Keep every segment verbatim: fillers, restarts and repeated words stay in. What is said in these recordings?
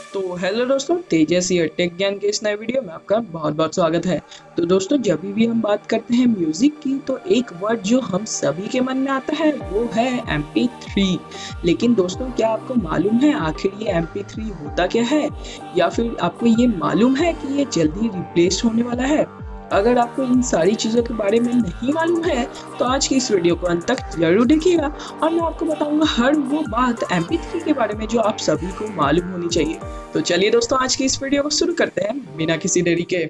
तो हेलो दोस्तों, तेजस या टेक ज्ञान के इस नए वीडियो में आपका बहुत बहुत स्वागत है। तो दोस्तों, जब भी हम बात करते हैं म्यूजिक की तो एक वर्ड जो हम सभी के मन में आता है वो है एम पी थ्री। लेकिन दोस्तों, क्या आपको मालूम है आखिर ये एम पी थ्री होता क्या है, या फिर आपको ये मालूम है कि ये जल्दी रिप्लेस होने वाला है? अगर आपको इन सारी चीज़ों के बारे में नहीं मालूम है तो आज की इस वीडियो को अंत तक जरूर देखिएगा और मैं आपको बताऊंगा हर वो बात एम पी थ्री के बारे में जो आप सभी को मालूम होनी चाहिए। तो चलिए दोस्तों, आज की इस वीडियो को शुरू करते हैं बिना किसी देरी के।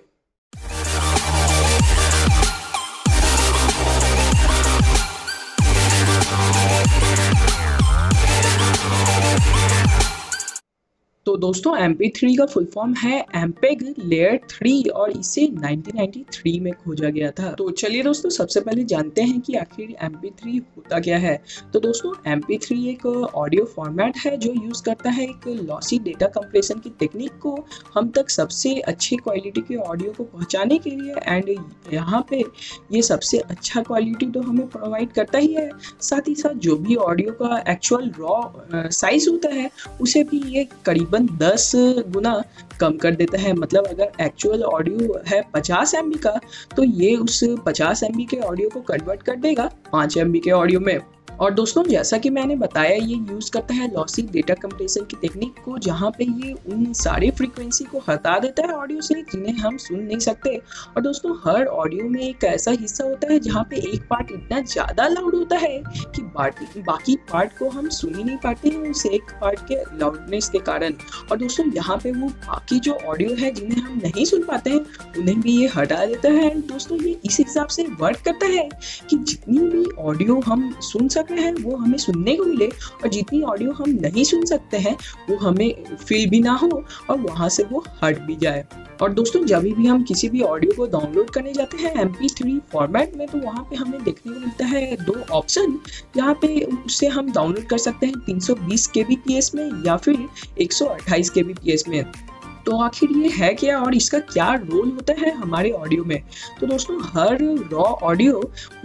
तो दोस्तों, एम पी थ्री का फुल फॉर्म है एमपेग लेयर थ्री और इसे नाइनटीन नाइंटी थ्री में खोजा गया था। तो चलिए दोस्तों, सबसे पहले जानते हैं कि आखिर एम पी थ्री होता क्या है। तो दोस्तों, एम पी थ्री एक ऑडियो फॉर्मेट है जो यूज करता है एक लॉसी डेटा कंप्रेशन की टेक्निक को हम तक सबसे अच्छी क्वालिटी के ऑडियो को पहुंचाने के लिए। एंड यहाँ पे ये सबसे अच्छा क्वालिटी तो हमें प्रोवाइड करता ही है, साथ ही साथ जो भी ऑडियो का एक्चुअल रॉ साइज होता है उसे भी ये करीबन दस गुना कम कर देता है। मतलब अगर एक्चुअल ऑडियो है पचास एम बी का तो ये उस पचास एम बी के ऑडियो को कन्वर्ट कर देगा पाँच एम बी के ऑडियो में। और दोस्तों, जैसा कि मैंने बताया, ये यूज़ करता है लॉसी डेटा कंप्रेशन की टेक्निक को, जहाँ पे ये उन सारे फ्रीक्वेंसी को हटा देता है ऑडियो से जिन्हें हम सुन नहीं सकते। और दोस्तों, हर ऑडियो में एक ऐसा हिस्सा होता है जहाँ पे एक पार्ट इतना ज़्यादा लाउड होता है कि बाकी बाकी पार्ट को हम सुन ही नहीं पाते हैं उस एक पार्ट के लाउडनेस के कारण। और दोस्तों, यहाँ पे वो बाकी जो ऑडियो है जिन्हें हम नहीं सुन पाते हैं उन्हें भी ये हटा देता है। एंड दोस्तों, ये इस हिसाब से वर्क करता है कि जितनी भी ऑडियो हम सुन सकते हैं वो हमें सुनने को मिले, और जितनी ऑडियो हम नहीं सुन सकते हैं वो हमें फील भी ना हो और वहां से वो हट भी जाए। और दोस्तों, जब भी हम किसी भी ऑडियो को डाउनलोड करने जाते हैं एम पी थ्री फॉर्मेट में तो वहाँ पे हमें देखने को मिलता है दो ऑप्शन, जहाँ पे उससे हम डाउनलोड कर सकते हैं तीन सौ बीस के बी पी एस में या फिर एक सौ अट्ठाईस के बी पी एस में। तो आखिर ये है क्या और इसका क्या रोल होता है हमारे ऑडियो में? तो दोस्तों, हर रॉ ऑडियो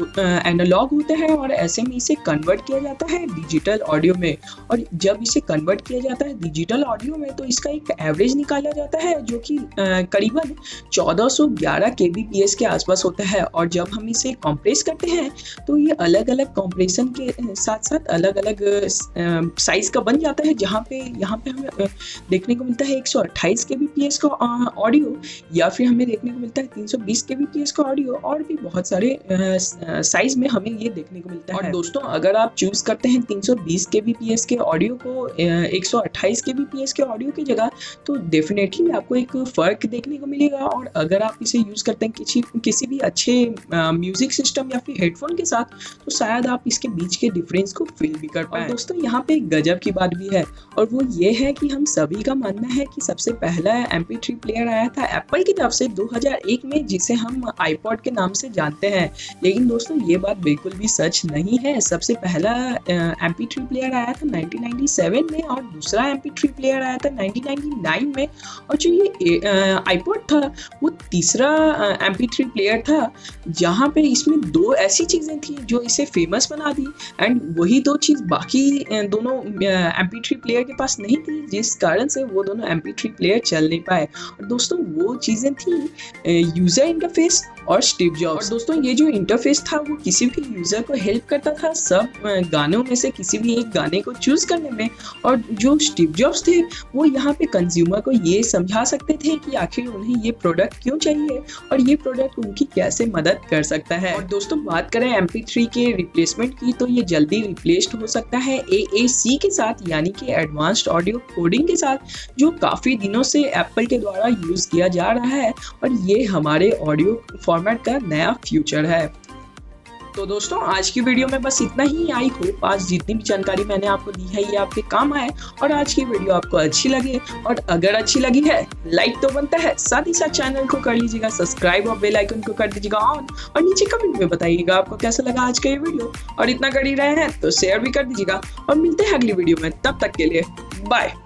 एनालॉग होता है और ऐसे में इसे कन्वर्ट किया जाता है डिजिटल ऑडियो में। और जब इसे कन्वर्ट किया जाता है डिजिटल ऑडियो में तो इसका एक एवरेज निकाला जाता है जो कि करीबन चौदह सौ ग्यारह के बी पी एस के आसपास होता है। और जब हम इसे कॉम्प्रेस करते हैं तो ये अलग अलग कॉम्प्रेशन के साथ साथ अलग अलग साइज का बन जाता है, जहाँ पे यहाँ पे हमें देखने को मिलता है एक सौ अट्ठाईस के बी पी एस का ऑडियो, या फिर हमें देखने को मिलता है तीन सौ बीस के बी पी एस का ऑडियो, और भी बहुत सारे साइज में हमें ये देखने को मिलता है। और दोस्तों, अगर आप चूज करते हैं तीन सौ बीस के बी पी एस के ऑडियो को एक सौ अट्ठाईस के बी पी एस के ऑडियो की जगह तो डेफिनेटली आपको एक फर्क देखने को मिलेगा। और अगर आप इसे यूज करते हैं किसी किसी भी अच्छे म्यूजिक सिस्टम या फिर हेडफोन के साथ तो शायद आप इसके बीच के डिफरेंस को फील भी कर पाए। दोस्तों, यहाँ पे एक गजब की बात भी है और वो ये है कि हम सभी का मानना है कि सबसे पहला एम पी थ्री प्लेयर आया था एप्पल की तरफ से दो हज़ार एक में, जिसे हम आईपॉड के नाम से जानते हैं। लेकिन दोस्तों, ये बात बिल्कुल भी सच नहीं है। सबसे पहला एम पी थ्री प्लेयर आया था नाइनटीन नाइंटी सेवन में और दूसरा एम पी थ्री प्लेयर आया था नाइनटीन नाइंटी नाइन में। और जो ये आईपॉड था वो तीसरा एम पी थ्री प्लेयर था, जहाँ पे इसमें दो ऐसी चीज़ें थी जो इसे फेमस बना दी, एंड वही दो चीज़ बाकी दोनों एम पी थ्री प्लेयर के पास नहीं थी, जिस कारण से वो दोनों एम पी थ्री प्लेयर चल नहीं पाए। और दोस्तों, वो चीज़ें थी यूज़र इंटरफेस और स्टीव जॉब्स। और दोस्तों, ये जो इंटरफेस था वो किसी भी यूज़र को हेल्प करता था सब गानों में से किसी भी एक गाने को चूज़ करने में। और जो स्टीव जॉब्स थे वो यहाँ पे कंज्यूमर को ये समझा सकते थे कि आखिर उन्हें ये प्रोडक्ट क्यों चाहिए और ये प्रोडक्ट उनकी कैसे मदद कर सकता है। और दोस्तों, बात करें एम पी थ्री के रिप्लेसमेंट की तो ये जल्दी रिप्लेस्ड हो सकता है ए ए सी के साथ, यानी कि एडवांस्ड ऑडियो कोडिंग के साथ, जो काफ़ी दिनों से एप्पल के द्वारा यूज़ किया जा रहा है। और ये हमारे ऑडियो फॉर्मेट का नया फ्यूचर है। तो दोस्तों, आज की वीडियो में बस इतना ही। आई होप आज जितनी भी जानकारी मैंने आपको दी है ये आपके काम आए और आज की वीडियो आपको अच्छी लगे। और अगर अच्छी लगी है लाइक तो बनता है, साथ ही साथ चैनल को कर लीजिएगा सब्सक्राइब और बेल आइकन को कर दीजिएगा ऑन, और नीचे कमेंट में बताइएगा आपको कैसा लगा आज का ये वीडियो। और इतना कर ही रहे हैं तो शेयर भी कर दीजिएगा और मिलते हैं अगली वीडियो में, तब तक के लिए बाय।